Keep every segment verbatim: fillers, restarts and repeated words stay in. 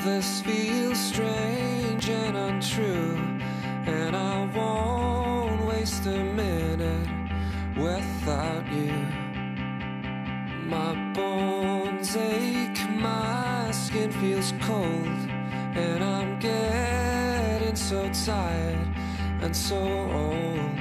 this feels strange and untrue, and I won't waste a minute without you. My bones ache, my skin feels cold, and I'm getting so tired and so old.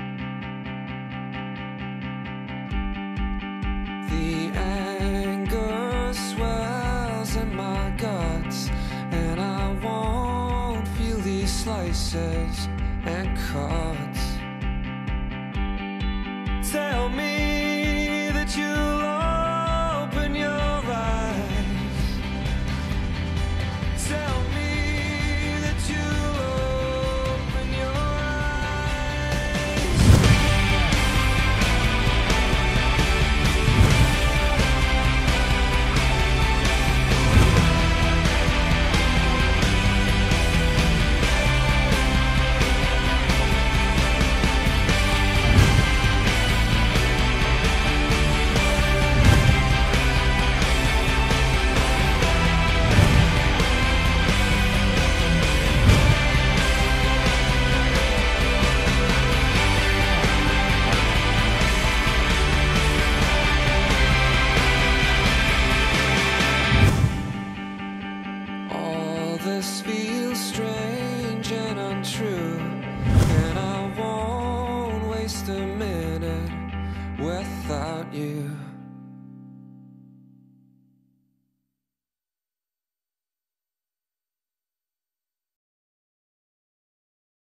The anger swells in my guts, and I won't feel these slices and cuts. Tell me that you'll open your eyes. Tell me that you'll open your eyes. This feels strange and untrue, and I won't waste a minute without you.